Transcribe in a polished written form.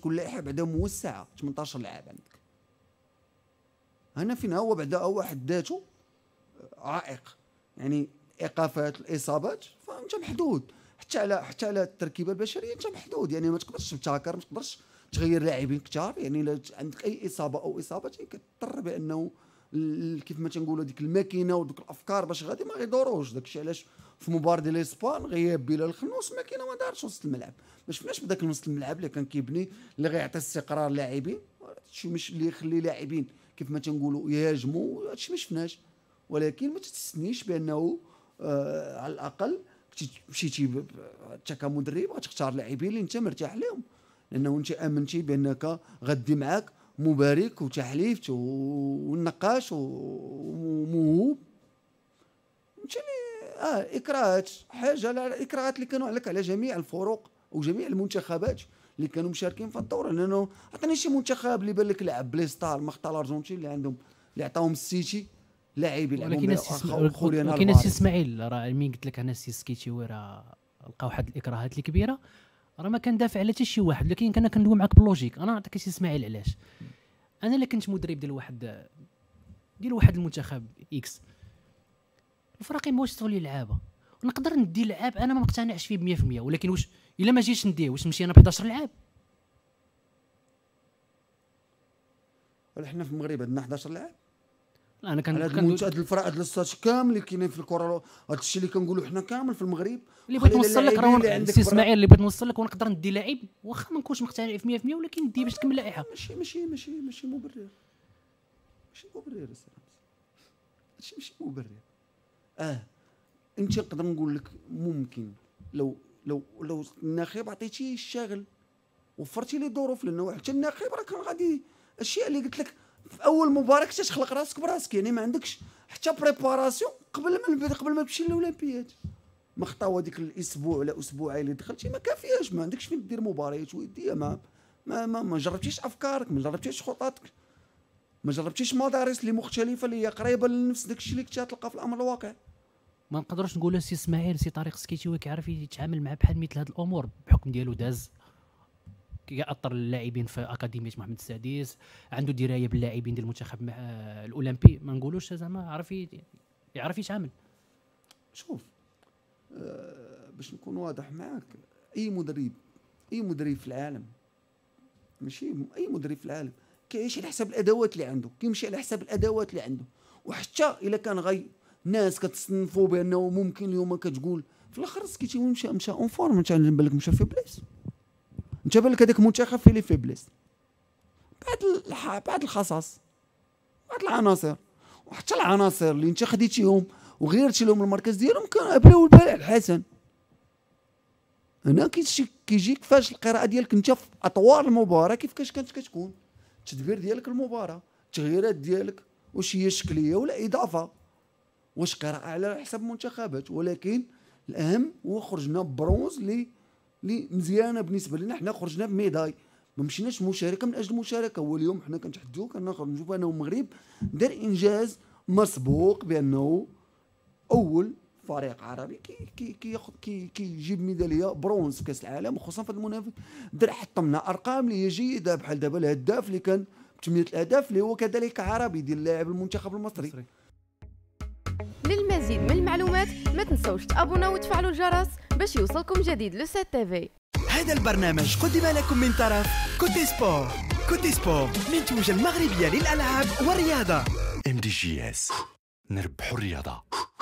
تكون لائحه بعدا موسعه 18 لاعب عندك. هنا فين هو بعدا واحد ذاته عائق، يعني ايقافات الاصابات فانت محدود، حتى على التركيبه البشريه انت محدود، يعني ما تقدرش تبتكر، ما تقدرش تغير لاعبين كثار، يعني الا عندك اي اصابه او اصابتين كتضطر بانه كيف ما تنقولوا ديك الماكينه ودوك الافكار باش غادي ما غيدوروش. داكشي علاش في مباراه ديال اسبان غياب بلال الخنوس الماكينه ما دارتش وسط الملعب، ما شفناش بداك نص الملعب اللي كان كيبني اللي غيعطي استقرار للاعبين، هادشي مش اللي يخلي لاعبين كيف ما تنقولوا يهاجموا، هادشي ما شفناش. ولكن ما تستثنيش بانه على الاقل مشيتي انت كمدرب غتختار لاعبين اللي انت مرتاح لهم، لانه انت امنتي بانك غدي معاك مبارك وتحليفت والنقاش وموهوب. انت اللي اكراهات حاجه على الاكراهات اللي كانوا عليك على جميع الفرق وجميع المنتخبات اللي كانوا مشاركين في الدوره، لانه عطيني شي منتخب اللي بان لك لعب بلاي ستار ما اختار الارجنتين اللي عندهم اللي عطاهم السيتي لاعب يلعبوا ولكن السي اسماعيل راه مين قلت لك انا السي سكيتشي راه لقى واحد الاكراهات الكبيره، راه ما كندافع على حتى شي واحد، ولكن انا كندوي معاك باللوجيك. انا نعطيك السي اسماعيل علاش انا الا كنت مدرب ديال واحد المنتخب اكس، الفريق ما واش تولي لعابه نقدر ندي لعاب انا ما مقتنعش فيه ب 100%، ولكن واش الا ما جيتش نديه واش نمشي انا ب 11 لعاب؟ ولا حنا في المغرب عندنا 11 لاعب؟ انا هاد الفرق هاد الستات كامل اللي كاينين في الكره، هاد الشيء اللي كنقولوا حنا كامل في المغرب اللي بغيت نوصل لك راه السي اسماعيل اللي بغيت نوصل لك ونقدر ندي لاعب واخا ما نكونش مقتنع فيه 100%، ولكن نديه باش تكمل اللائحه. ماشي مبرر، ماشي مبرر ماشي مبرر. انت نقدر نقول لك ممكن لو الناخب عطيتيه الشاغل وفرتي لي ظروف، لانه حتى الناخب راه كان غادي الاشياء اللي قلت لك في اول مباراه كنت تخلق راسك براسك، يعني ما عندكش حتى بريباراسيون قبل ما تمشي للاولمبياد. ما خطاو هذيك الاسبوع ولا اسبوعين اللي دخلتي ما كافياش، ما عندكش فين دير مباريات وديه، ما جربتيش افكارك، ما جربتيش خططك، ما جربتيش مدارس اللي مختلفه اللي هي قريبه لنفس داكشي اللي كنت تلقى في الامر الواقع. ما نقدروش نقولوا سي اسماعيل سي طريق سكيتي كيعرف يتعامل مع بحال مثل هذه الامور بحكم ديالو داز كيأطر اللاعبين في اكاديميه محمد السادس، عنده درايه باللاعبين ديال المنتخب مع الاولمبي، ما نقولوش زعما يعرف يتعامل. شوف باش نكون واضح معاك، اي مدرب في العالم، ماشي اي مدرب في العالم كيعيش على حساب الادوات اللي عنده، كيمشي على حساب الادوات اللي عنده. وحتى الا كان ناس كتصنفوا بانه ممكن اليوم كتقول في الاخر سكيتي مشى اون فورم، انت بان لك مشى في بلاص، انت بان لك هذاك المنتخب فيه لي فيبليس، بعد الخصاص، بعد العناصر، وحتى العناصر اللي انت خديتيهم وغيرتي لهم المركز ديالهم كان بلاو البال الحسن. هنا كيجيك فاش القراءه ديالك انت في اطوار المباراه كيفاش كانت كتكون التدبير ديالك المباراه، التغييرات ديالك واش هي شكليه ولا اضافه، واش قراءه على حساب المنتخبات. ولكن الاهم هو خرجنا برونز اللي مزيانه بالنسبه لنا، حنا خرجنا بميداي، ما مشيناش مشاركه من اجل المشاركه. واليوم حنا كنتحدوا كنشوفوا انه المغرب دار انجاز مسبوق بانه اول فريق عربي كيجيب ميداليه برونز في كاس العالم، وخصوصا في المنافس حطمنا ارقام اللي هي جيده، بحال دابا الهداف اللي كان ب 8 الاهداف اللي هو كذلك عربي ديال لاعب المنتخب المصري. للمزيد من المعلومات ما تنسوش تابوناو وتفعلوا الجرس باش يوصلكم جديد لو 7 تيفي. هذا البرنامج قدم لكم من طرف كوتي سبور. كوتي سبور منتوجة المغربية للألعاب والرياضة. MDGS نربحوا الرياضة.